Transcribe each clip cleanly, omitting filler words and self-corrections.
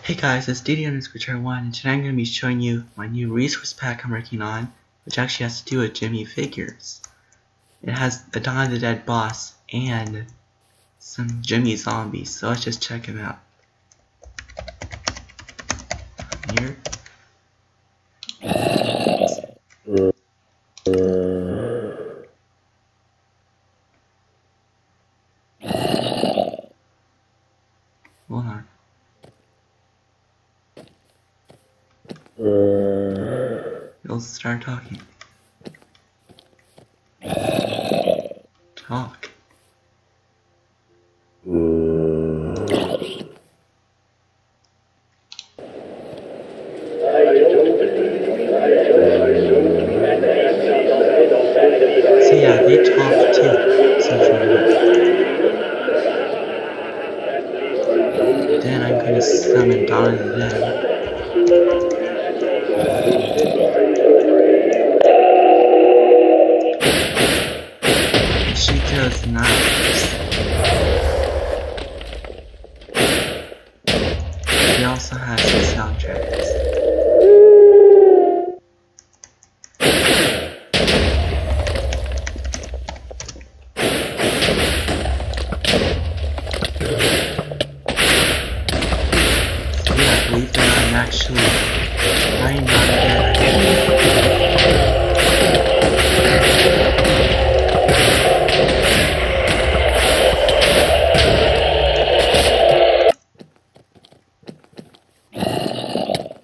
Hey guys, it's DD_1 and today I'm going to be showing you my new resource pack I'm working on, which actually has to do with Gemmy figures. It has the Dawn of the Dead boss and some Gemmy zombies, so let's just check them out. Here. Hold on. You'll start talking. Talk. So yeah, they talk too, Then I'm gonna summon Dawn of the Dead. She throws knives. She also has some soundtracks. I believe that I'm actually not dead.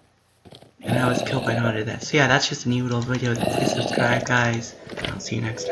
And I was killed by Dawn of the Dead. So yeah, that's just a new little video. Please subscribe, guys. And I'll see you next time.